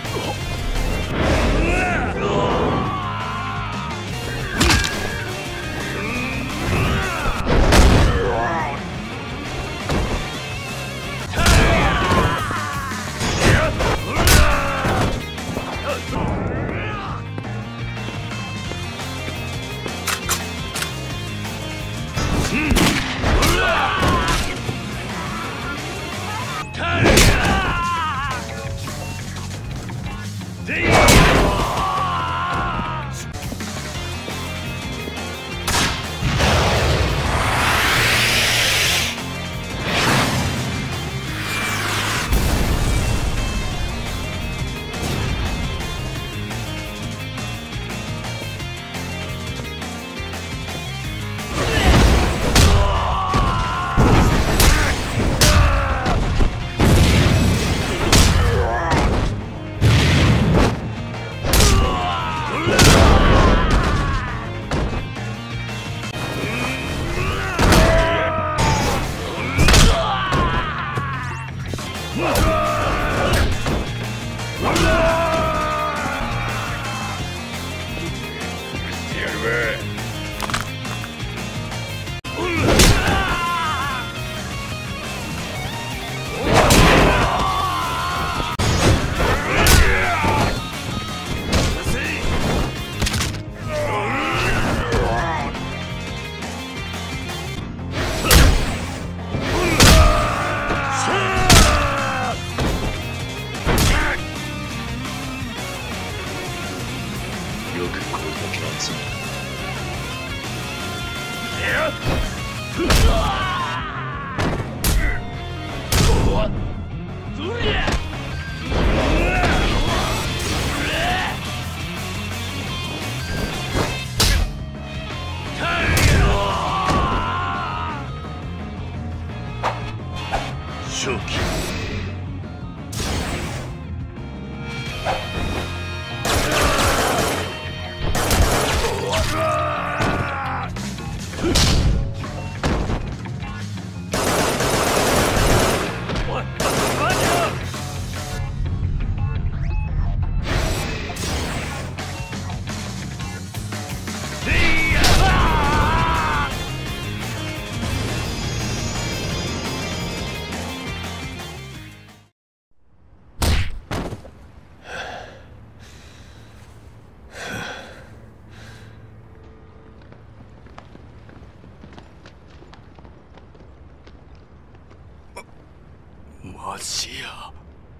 マジや。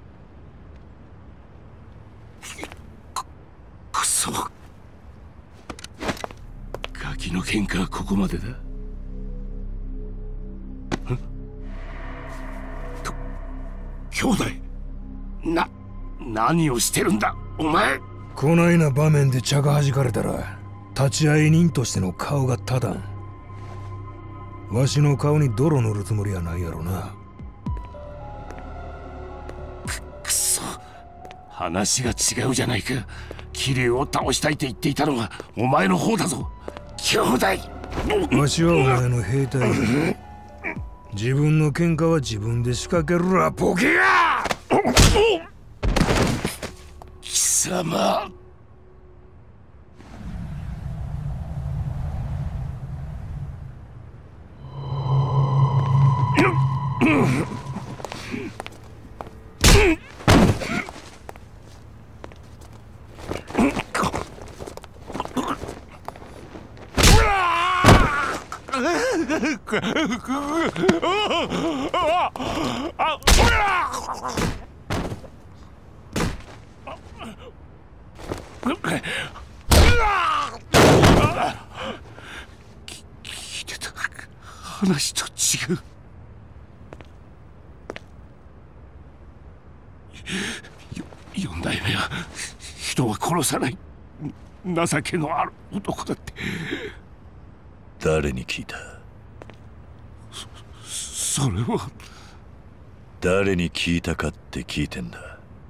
くそ。ガキの喧嘩はここまでだ。兄弟、何をしてるんだお前。 こないな場面で茶が弾かれたら立会人としての顔が立たん。わしの顔に泥塗るつもりはないやろな。 くそ、話が違うじゃないか。桐生を倒したいって言っていたのはお前の方だぞ兄弟。 わしはお前の兵隊。自分の喧嘩は自分で仕掛けるらボケが。 貴様。聞いてた話と違う。四代目は人は殺さない情けのある男だって。 誰に聞いた？ それは誰に聞いたかって聞いてんだ。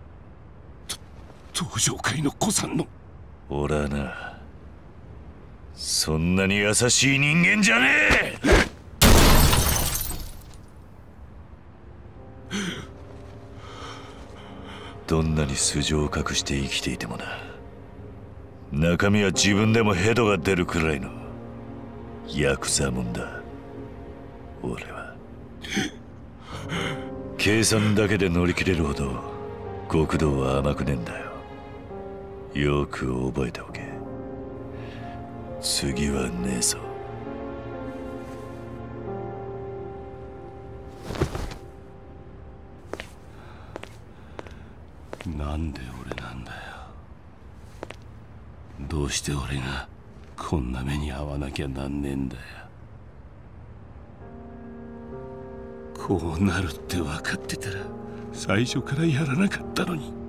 登場会の子さんの。 俺はな、そんなに優しい人間じゃねえ。 どんなに素性を隠して生きていてもな、中身は自分でもヘドが出るくらいのヤクザもんだ。俺は計算だけで乗り切れるほど極道は甘くねえんだよ。よく覚えておけ。次はねえぞ。 なんで俺なんだよ。どうして俺がこんな目に遭わなきゃなんねえんだよ。こうなるって分かってたら最初からやらなかったのに。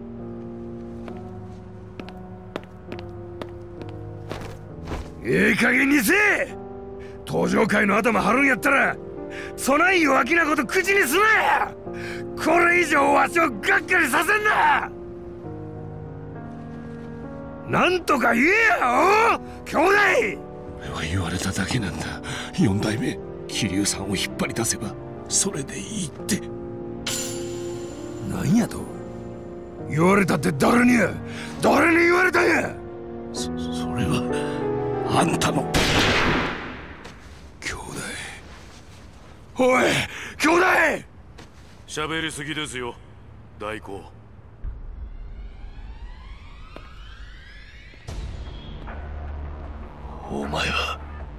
ええ加減にせえ。登場界の頭張るんやったらそない弱気なこと口にすなや。これ以上わしをがっかりさせんな。なんとか言えや兄弟。 俺は言われただけなんだ。四代目桐生さんを引っ張り出せばそれでいいって。 なんやと言われたって。誰に言われたんや。 それはあんたの兄弟。おい兄弟。 喋りすぎですよ大公。お前は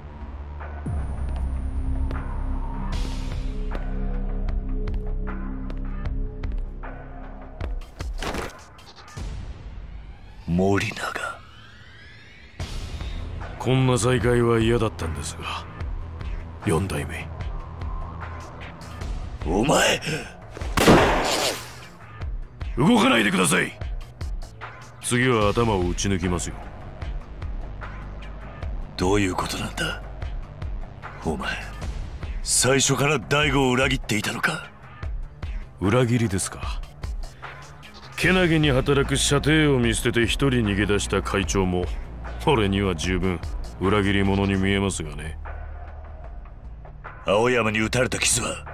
森永。 こんな再会は嫌だったんですが、四代目。 お前動かないでください。次は頭を打ち抜きますよ。 どういうことなんだ。お前最初から大悟を裏切っていたのか。 裏切りですか。けなげに働く舎弟を見捨てて一人逃げ出した会長も俺には十分裏切り者に見えますがね。 青山に撃たれた傷は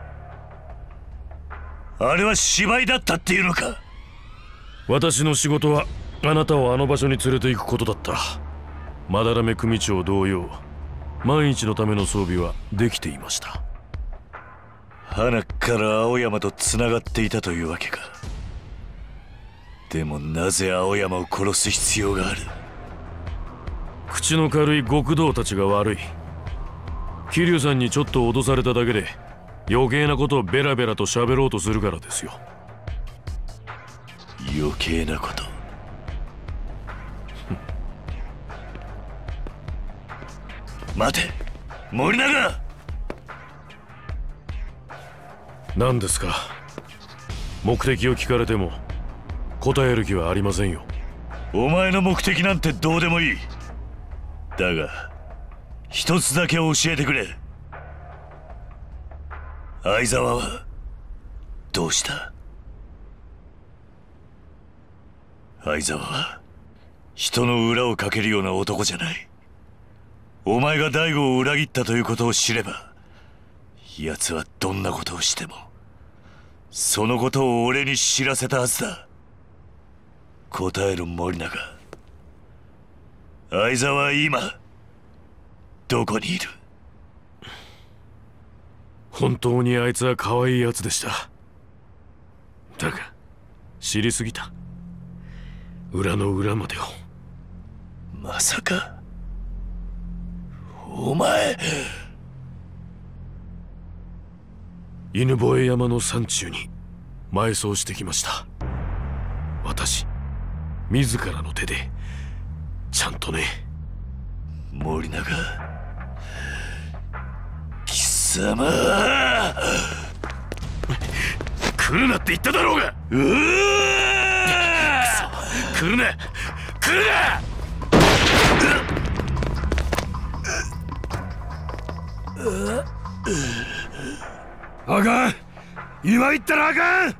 あれは芝居だったっていうのか。 私の仕事はあなたをあの場所に連れて行くことだった。斑目組長同様、万一のための装備はできていました。 花から青山とつながっていたというわけか。でもなぜ青山を殺す必要がある。 口の軽い極道たちが悪い。桐生さんにちょっと脅されただけで余計なことをベラベラと喋ろうとするからですよ。 余計なこと待て森永。 何ですか。目的を聞かれても答える気はありませんよ。 お前の目的なんてどうでもいい。だが一つだけ教えてくれ。相沢はどうした。相沢は人の裏をかけるような男じゃない。お前が大悟を裏切ったということを知れば奴はどんなことをしてもそのことを俺に知らせたはずだ。答えろ森永。相沢は今どこにいる。 本当にあいつは可愛いやつでした。だが知りすぎた。裏の裏までを。 まさかお前。 犬吠山の山中に埋葬してきました。私自らの手でちゃんとね。 森永貴様。 来るなって言っただろうが。 うわ来るな来るな。 あかん。今言ったらあかん。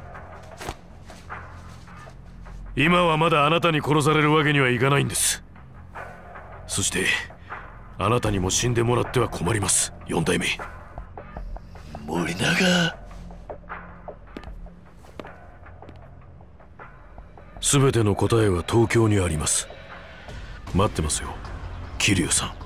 今はまだあなたに殺されるわけにはいかないんです。そしてあなたにも死んでもらっては困ります、四代目。 森永。 全ての答えは東京にあります。待ってますよ、桐生さん。